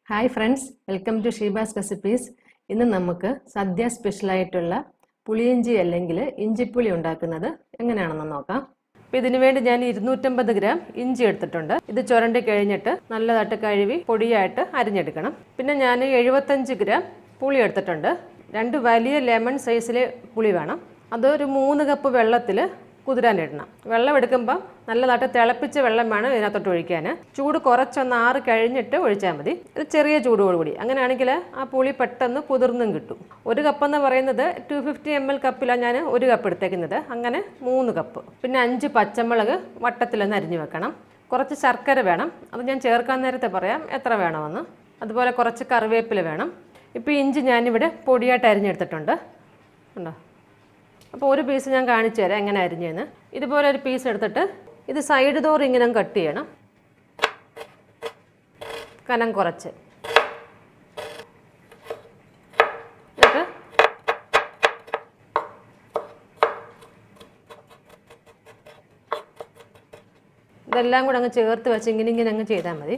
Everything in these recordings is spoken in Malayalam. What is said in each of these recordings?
Hi friends, welcome to Sheeba's recipes. ഇന്ന് നമുക്ക് സദ്യ സ്പെഷ്യൽ ആയിട്ടുള്ള പുളി ഇഞ്ചി അല്ലെങ്കിൽ ഇഞ്ചിപ്പുളി ഉണ്ടാക്കുന്നത് എങ്ങനെയാണെന്ന് നോക്കാം. അപ്പോൾ ഇതിനു വേണ്ടി ഞാൻ 250 ഗ്രാം ഇഞ്ചി എടുത്തിട്ടുണ്ട്. ഇത് ചുരണ്ടി കഴിഞ്ഞിട്ട് നല്ലതായിട്ട് കഴുകി പൊടിയായിട്ട് അരിഞ്ഞെടുക്കണം. പിന്നെ ഞാൻ 75 ഗ്രാം പുളി എടുത്തിട്ടുണ്ട്. 2 വലിയ ലെമൺ സൈസിലെ പുളി വേണം. അത് ഒരു 3 കപ്പ് വെള്ളത്തിൽ കുതിരാനിടണം. വെള്ളം എടുക്കുമ്പോൾ നല്ലതായിട്ട് തിളപ്പിച്ച വെള്ളം വേണം ഇതിനകത്തോട്ട് ഒഴിക്കാൻ. ചൂട് കുറച്ചൊന്ന് ആറ് കഴിഞ്ഞിട്ട് ഒഴിച്ചാൽ മതി. ഒരു ചെറിയ ചൂടോടുകൂടി. അങ്ങനെയാണെങ്കിൽ ആ പുളി പെട്ടെന്ന് കുതിർന്നും കിട്ടും. 1 കപ്പെന്ന് പറയുന്നത് 250 ml കപ്പിലാണ് ഞാൻ 1 കപ്പ് എടുത്തേക്കുന്നത്. അങ്ങനെ 3 കപ്പ്. പിന്നെ 5 പച്ചമുളക് വട്ടത്തിലൊന്ന് അരിഞ്ഞു വെക്കണം. കുറച്ച് ശർക്കര വേണം. അത് ഞാൻ ചേർക്കാൻ നേരത്തെ പറയാം എത്ര വേണമെന്ന്. അതുപോലെ കുറച്ച് കറിവേപ്പില വേണം. ഇപ്പോൾ ഇഞ്ചി ഞാനിവിടെ പൊടിയായിട്ട് അരിഞ്ഞെടുത്തിട്ടുണ്ട്. ഉണ്ടോ? അപ്പോൾ ഒരു പീസ് ഞാൻ കാണിച്ചു തരാം എങ്ങനെ അരിഞ്ഞതെന്ന്. ഇതുപോലെ ഒരു പീസ് എടുത്തിട്ട് ഇത് സൈഡ് തോറും ഇങ്ങനെ കട്ട് ചെയ്യണം. കനം കുറച്ച്. എന്നിട്ട് ഇതെല്ലാം കൂടെ അങ്ങ് ചേർത്ത് വെച്ച് ഇങ്ങനെ അങ്ങ് ചെയ്താൽ മതി.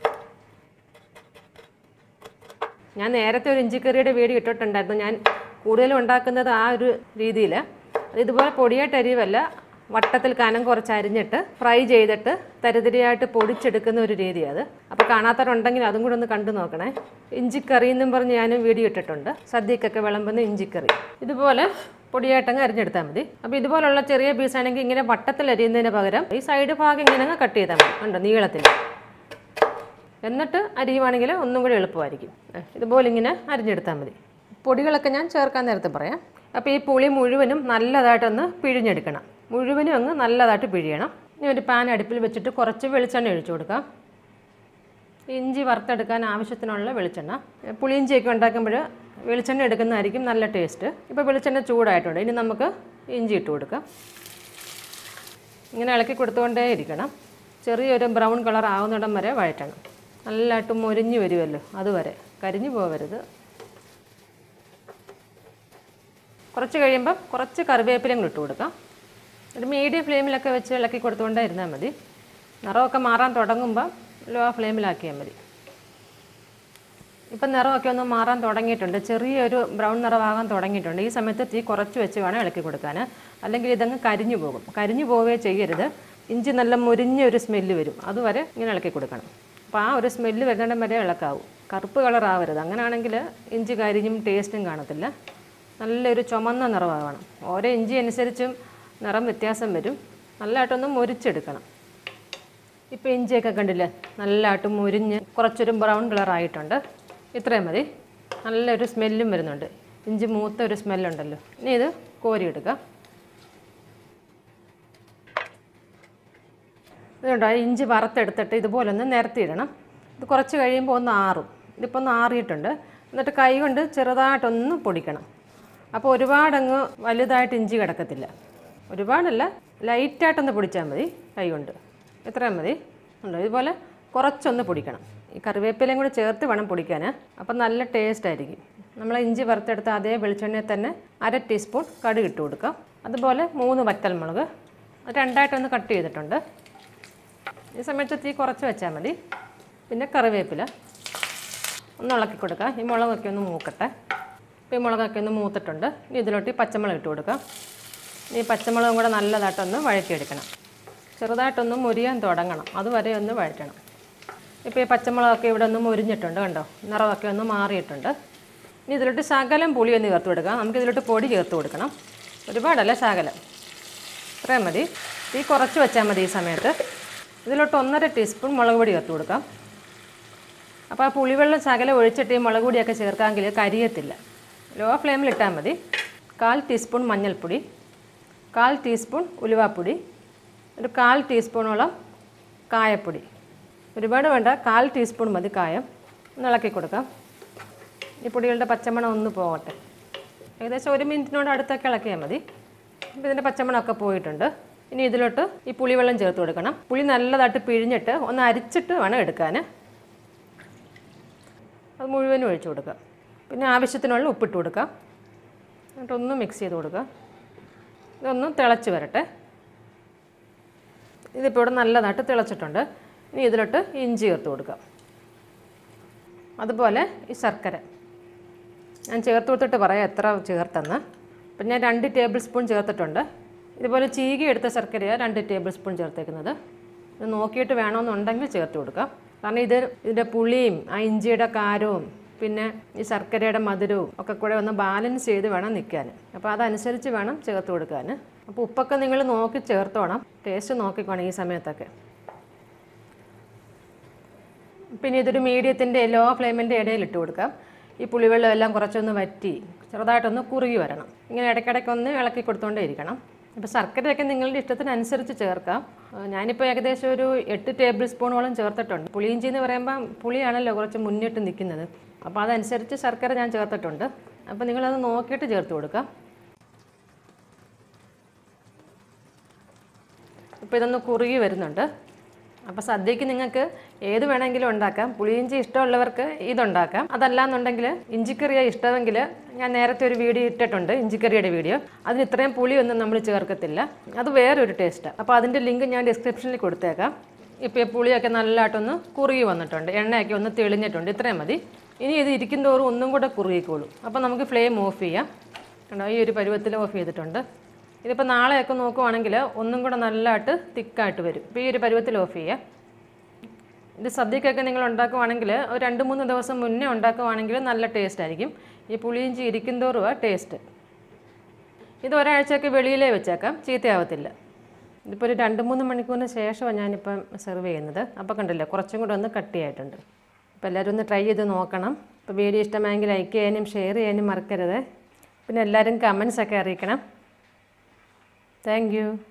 ഞാൻ നേരത്തെ ഒരു ഇഞ്ചിക്കറിയുടെ വീഡിയോ ഇട്ടിട്ടുണ്ടായിരുന്നു. ഞാൻ കൂടുതലും ഉണ്ടാക്കുന്നത് ആ ഒരു രീതിയിൽ. ഇതുപോലെ പൊടിയായിട്ട് അരിവല്ല, വട്ടത്തിൽ കനം കുറച്ച് അരിഞ്ഞിട്ട് ഫ്രൈ ചെയ്തിട്ട് തരിതരിയായിട്ട് പൊടിച്ചെടുക്കുന്ന ഒരു രീതി അത്. അപ്പോൾ കാണാത്തവരുണ്ടെങ്കിൽ അതും കൂടെ ഒന്ന് കണ്ടു നോക്കണേ. ഇഞ്ചിക്കറി എന്നും പറഞ്ഞ് ഞാൻ വീഡിയോ ഇട്ടിട്ടുണ്ട്. സദ്യക്കൊക്കെ വിളമ്പുന്ന ഇഞ്ചിക്കറി. ഇതുപോലെ പൊടിയായിട്ടങ്ങ് അരിഞ്ഞെടുത്താൽ മതി. അപ്പോൾ ഇതുപോലുള്ള ചെറിയ പീസാണെങ്കിൽ ഇങ്ങനെ വട്ടത്തിൽ അരിയുന്നതിന് പകരം ഈ സൈഡ് ഭാഗം ഇങ്ങനെ അങ്ങ് കട്ട് ചെയ്താൽ മതി. ഉണ്ടോ? നീളത്തിൽ. എന്നിട്ട് അരിയുവാണെങ്കിൽ ഒന്നും കൂടി എളുപ്പമായിരിക്കും. ഇതുപോലെ ഇങ്ങനെ അരിഞ്ഞെടുത്താൽ മതി. പൊടികളൊക്കെ ഞാൻ ചേർക്കാൻ നേരത്തെ പറയാം. അപ്പോൾ ഈ പുളി മുഴുവനും നല്ലതായിട്ടൊന്ന് പിഴിഞ്ഞെടുക്കണം. മുഴുവനും അങ്ങ് നല്ലതായിട്ട് പിഴിയണം. ഇനി ഒരു പാൻ അടുപ്പിൽ വെച്ചിട്ട് കുറച്ച് വെളിച്ചെണ്ണ ഒഴിച്ചു കൊടുക്കാം. ഇഞ്ചി വറുത്തെടുക്കാൻ ആവശ്യത്തിനുള്ള വെളിച്ചെണ്ണ. പുളിയിഞ്ചിയൊക്കെ ഉണ്ടാക്കുമ്പോൾ വെളിച്ചെണ്ണ എടുക്കുന്നതായിരിക്കും നല്ല ടേസ്റ്റ്. ഇപ്പോൾ വെളിച്ചെണ്ണ ചൂടായിട്ടുണ്ട്. ഇനി നമുക്ക് ഇഞ്ചി ഇട്ട് കൊടുക്കാം. ഇങ്ങനെ ഇളക്കി കൊടുത്തുകൊണ്ടേ ഇരിക്കണം. ചെറിയൊരു ബ്രൗൺ കളർ ആവുന്നിടം വരെ വഴറ്റണം. നല്ലതായിട്ട് മൊരിഞ്ഞ് വരുമല്ലോ, അതുവരെ. കരിഞ്ഞു പോകരുത്. കുറച്ച് കഴിയുമ്പം കുറച്ച് കറിവേപ്പിലയും ഇട്ട് കൊടുക്കാം. ഒരു മീഡിയം ഫ്ലെയിമിലൊക്കെ വെച്ച് ഇളക്കി കൊടുത്തുകൊണ്ടേ ഇരുന്നാൽ മതി. നിറമൊക്കെ മാറാൻ തുടങ്ങുമ്പം ലോ ഫ്ലെയിമിലാക്കിയാൽ മതി. ഇപ്പം നിറമൊക്കെ ഒന്ന് മാറാൻ തുടങ്ങിയിട്ടുണ്ട്. ചെറിയൊരു ബ്രൗൺ നിറമാകാൻ തുടങ്ങിയിട്ടുണ്ട്. ഈ സമയത്ത് തീ കുറച്ച് വെച്ച് വേണം ഇളക്കി കൊടുക്കാൻ. അല്ലെങ്കിൽ ഇതങ്ങ് കരിഞ്ഞു പോകും. കരിഞ്ഞു പോവുകയേ ചെയ്യരുത്. ഇഞ്ചി നല്ല മുരിഞ്ഞ ഒരു സ്മെല്ല് വരും. അതുവരെ ഇങ്ങനെ ഇളക്കി കൊടുക്കണം. അപ്പോൾ ആ ഒരു സ്മെല്ല് വരുന്നിടം വരെ ഇളക്കാവും. കറുപ്പ് കളറാവരുത്. അങ്ങനെയാണെങ്കിൽ ഇഞ്ചി കരിഞ്ഞും ടേസ്റ്റും കാണത്തില്ല. നല്ലൊരു ചുമന്ന നിറമാവണം. ഓരോ ഇഞ്ചി അനുസരിച്ചും നിറം വ്യത്യാസം വരും. നല്ലതായിട്ടൊന്ന് മുരിച്ചെടുക്കണം. ഇപ്പോൾ ഇഞ്ചിയൊക്കെ കണ്ടില്ലേ, നല്ലതായിട്ട് മുരിഞ്ഞ് കുറച്ചൊരു ബ്രൗൺ കളറായിട്ടുണ്ട്. ഇത്രയും മതി. നല്ലൊരു സ്മെല്ലും വരുന്നുണ്ട്. ഇഞ്ചി മൂത്ത ഒരു സ്മെല്ലുണ്ടല്ലോ. ഇനി ഇത് കോരിയെടുക്കാം. ഇതുകൊണ്ടോ ഇഞ്ചി വറുത്തെടുത്തിട്ട് ഇതുപോലെ ഒന്ന് നിരത്തിയിടണം. ഇത് കുറച്ച് കഴിയുമ്പോൾ ഒന്ന് ആറും. ഇതിപ്പോൾ ഒന്ന് ആറിയിട്ടുണ്ട്. എന്നിട്ട് കൈ കൊണ്ട് ചെറുതായിട്ടൊന്ന് പൊടിക്കണം. അപ്പോൾ ഒരുപാടങ്ങ് വലുതായിട്ട് ഇഞ്ചി കിടക്കത്തില്ല. ഒരുപാടല്ല, ലൈറ്റായിട്ടൊന്ന് പൊടിച്ചാൽ മതി കൈ കൊണ്ട്. ഇത്രയും മതി. ഉണ്ടോ? ഇതുപോലെ കുറച്ചൊന്ന് പൊടിക്കണം. ഈ കറിവേപ്പിലയും കൂടി ചേർത്ത് വേണം പൊടിക്കാൻ. അപ്പം നല്ല ടേസ്റ്റ് ആയിരിക്കും. നമ്മൾ ഇഞ്ചി വറുത്തെടുത്ത അതേ വെളിച്ചെണ്ണയിൽ തന്നെ 1/2 ടീസ്പൂൺ കടുക് ഇട്ട് കൊടുക്കാം. അതുപോലെ 3 വറ്റൽമുളക് രണ്ടായിട്ടൊന്ന് കട്ട് ചെയ്തിട്ടുണ്ട്. ഈ സമയത്ത് തീ കുറച്ച് വെച്ചാൽ മതി. പിന്നെ കറിവേപ്പില ഒന്ന് ഇളക്കി കൊടുക്കാം. ഈ മുളകൊക്കെ ഒന്ന് മൂക്കട്ടെ. ഇപ്പോൾ ഈ മുളകൊക്കെ ഒന്ന് മൂത്തിട്ടുണ്ട്. ഇനി ഇതിലോട്ട് ഈ പച്ചമുളക് ഇട്ട് കൊടുക്കാം. ഈ പച്ചമുളകും കൂടെ നല്ലതായിട്ടൊന്ന് വഴറ്റിയെടുക്കണം. ചെറുതായിട്ടൊന്ന് മുരിയാൻ തുടങ്ങണം. അതുവരെ ഒന്ന് വഴറ്റണം. ഇപ്പോൾ ഈ പച്ചമുളകൊക്കെ ഇവിടെ ഒന്ന് മുരിഞ്ഞിട്ടുണ്ട്. കണ്ടോ? നിറമൊക്കെ ഒന്ന് മാറിയിട്ടുണ്ട്. ഇനി ഇതിലോട്ട് ശകലം പുളി ഒന്ന് ചേർത്ത് കൊടുക്കാം. നമുക്കിതിലോട്ട് പൊടി ചേർത്ത് കൊടുക്കണം. ഒരുപാടല്ല, ശകലം. ഇത്രയും മതി. തീ കുറച്ച് വെച്ചാൽ മതി. ഈ സമയത്ത് ഇതിലോട്ട് 1/2 ടീസ്പൂൺ മുളക് പൊടി ചേർത്ത് കൊടുക്കാം. അപ്പോൾ ആ പുളിവെള്ളം ശകലം ഒഴിച്ചിട്ട് ഈ മുളക് പൊടിയൊക്കെ ചേർക്കാമെങ്കിൽ കരിയത്തില്ല. ലോ ഫ്ലെയിമിൽ ഇട്ടാൽ മതി. 1/4 ടീസ്പൂൺ മഞ്ഞൾപ്പൊടി, 1/4 ടീസ്പൂൺ ഉലുവാപ്പൊടി, ഒരു 1/4 ടീസ്പൂണോളം കായപ്പൊടി. ഒരുപാട് വേണ്ട, 1/4 ടീസ്പൂൺ മതി കായം. ഒന്ന് ഇളക്കി കൊടുക്കാം. ഈ പൊടികളുടെ പച്ചമണം ഒന്ന് പോകട്ടെ. ഏകദേശം 1 മിനിറ്റിനോട് അടുത്തൊക്കെ ഇളക്കിയാൽ മതി. അപ്പോൾ ഇതിൻ്റെ പച്ചമണമൊക്കെ പോയിട്ടുണ്ട്. ഇനി ഇതിലോട്ട് ഈ പുളിവെള്ളം ചേർത്ത് കൊടുക്കണം. പുളി നല്ലതായിട്ട് പിഴിഞ്ഞിട്ട് ഒന്ന് അരിച്ചിട്ട് വേണം എടുക്കാൻ. അത് മുഴുവനും ഒഴിച്ചു കൊടുക്കുക. പിന്നെ ആവശ്യത്തിനുള്ള ഉപ്പിട്ട് കൊടുക്കാം. എന്നിട്ടൊന്ന് മിക്സ് ചെയ്ത് കൊടുക്കുക. ഇതൊന്ന് തിളച്ച് വരട്ടെ. ഇതിപ്പോൾ ഇവിടെ നല്ലതായിട്ട് തിളച്ചിട്ടുണ്ട്. ഇനി ഇതിലോട്ട് ഇഞ്ചി ചേർത്ത് കൊടുക്കാം. അതുപോലെ ഈ ശർക്കര ഞാൻ ചേർത്ത് കൊടുത്തിട്ട് പറയാം എത്ര ചേർത്തെന്ന്. അപ്പം ഞാൻ 2 ടേബിൾ സ്പൂൺ ചേർത്തിട്ടുണ്ട്. ഇതുപോലെ ചീകി എടുത്ത ശർക്കരയാണ് 2 ടേബിൾ സ്പൂൺ ചേർത്തേക്കുന്നത്. ഇത് നോക്കിയിട്ട് വേണമെന്നുണ്ടെങ്കിൽ ചേർത്ത് കൊടുക്കാം. കാരണം ഇതിൻ്റെ പുളിയും ആ ഇഞ്ചിയുടെ കാരവും പിന്നെ ഈ ശർക്കരയുടെ മധുരവും ഒക്കെ കൂടെ ഒന്ന് ബാലൻസ് ചെയ്ത് വേണം നിൽക്കാൻ. അപ്പോൾ അതനുസരിച്ച് വേണം ചേർത്ത് കൊടുക്കാൻ. അപ്പോൾ ഉപ്പൊക്കെ നിങ്ങൾ നോക്കി ചേർത്തോണം, ടേസ്റ്റ് നോക്കിക്കോണം ഈ സമയത്തൊക്കെ. പിന്നെ ഇതൊരു മീഡിയത്തിൻ്റെ ലോ ഫ്ലെയിമിൻ്റെ ഇടയിൽ ഇട്ട് കൊടുക്കാം. ഈ പുളിവെള്ളം എല്ലാം കുറച്ചൊന്ന് വറ്റി ചെറുതായിട്ടൊന്ന് കുറുകി വരണം. ഇങ്ങനെ ഇടയ്ക്കിടയ്ക്കൊന്ന് ഇളക്കി കൊടുത്തുകൊണ്ടേ ഇരിക്കണം. അപ്പോൾ ശർക്കരയൊക്കെ നിങ്ങളുടെ ഇഷ്ടത്തിനനുസരിച്ച് ചേർക്കാം. ഞാനിപ്പോൾ ഏകദേശം ഒരു 8 ടേബിൾ സ്പൂണോളം ചേർത്തിട്ടുണ്ട്. പുളി ഇഞ്ചി എന്ന് പറയുമ്പോൾ പുളിയാണല്ലോ കുറച്ച് മുന്നിട്ട് നിൽക്കുന്നത്. അപ്പോൾ അതനുസരിച്ച് ശർക്കര ഞാൻ ചേർത്തിട്ടുണ്ട്. അപ്പോൾ നിങ്ങളത് നോക്കിയിട്ട് ചേർത്ത് കൊടുക്കാം. ഇപ്പോൾ ഇതൊന്ന് കുറുകി വരുന്നുണ്ട്. അപ്പോൾ സദ്യക്ക് നിങ്ങൾക്ക് ഏത് വേണമെങ്കിലും ഉണ്ടാക്കാം. പുളിയിഞ്ചി ഇഷ്ടമുള്ളവർക്ക് ഇതുണ്ടാക്കാം. അതല്ലാന്നുണ്ടെങ്കിൽ ഇഞ്ചിക്കറിയാണ് ഇഷ്ടമെങ്കിൽ ഞാൻ നേരത്തെ ഒരു വീഡിയോ ഇട്ടിട്ടുണ്ട്, ഇഞ്ചിക്കറിയുടെ വീഡിയോ. അതിന് ഇത്രയും പുളിയൊന്നും നമ്മൾ ചേർക്കത്തില്ല, അത് വേറൊരു ടേസ്റ്റാണ്. അപ്പോൾ അതിൻ്റെ ലിങ്ക് ഞാൻ ഡിസ്ക്രിപ്ഷനിൽ കൊടുത്തേക്കാം. ഇപ്പോൾ ഈ പുളിയൊക്കെ നല്ലതായിട്ടൊന്ന് കുറുകി വന്നിട്ടുണ്ട്, എണ്ണയൊക്കെ ഒന്ന് തെളിഞ്ഞിട്ടുണ്ട്. ഇത്രയും മതി. ഇനി ഇത് ഇരിക്കും തോറും ഒന്നും കൂടെ കുറുകിക്കോളും. അപ്പോൾ നമുക്ക് ഫ്ലെയിം ഓഫ് ചെയ്യാം. കണ്ടോ, ഈ ഒരു പരുവത്തിൽ ഓഫ് ചെയ്തിട്ടുണ്ട്. ഇതിപ്പോൾ നാളെയൊക്കെ നോക്കുവാണെങ്കിൽ ഒന്നും കൂടെ നല്ലതായിട്ട് തിക്കായിട്ട് വരും. ഇപ്പോൾ ഈ ഒരു പരുവത്തിൽ ഓഫ് ചെയ്യുക. ഇത് സദ്യക്കൊക്കെ നിങ്ങൾ ഉണ്ടാക്കുവാണെങ്കിൽ ഒരു 2-3 ദിവസം മുന്നേ ഉണ്ടാക്കുവാണെങ്കിൽ നല്ല ടേസ്റ്റ് ആയിരിക്കും. ഈ പുളിയിഞ്ചി ഇരിക്കും തോറും ടേസ്റ്റ്. ഇത് ഒരാഴ്ചയൊക്കെ വെളിയിലേ വെച്ചേക്കാം, ചീത്തയാവത്തില്ല. ഇതിപ്പോൾ ഒരു 2-3 മണിക്കൂറിന് ശേഷമാണ് ഞാനിപ്പം സെർവ് ചെയ്യുന്നത്. അപ്പോൾ കണ്ടില്ലേ, കുറച്ചും കൂടെ ഒന്ന് കട്ടിയായിട്ടുണ്ട്. അപ്പോൾ എല്ലാവരും ഒന്ന് ട്രൈ ചെയ്ത് നോക്കണം. അപ്പോൾ വീഡിയോ ഇഷ്ടമായെങ്കിൽ ലൈക്ക് ചെയ്യാനും ഷെയർ ചെയ്യാനും മറക്കരുത്. പിന്നെ എല്ലാവരും കമൻസൊക്കെ അറിയിക്കണം. Thank you.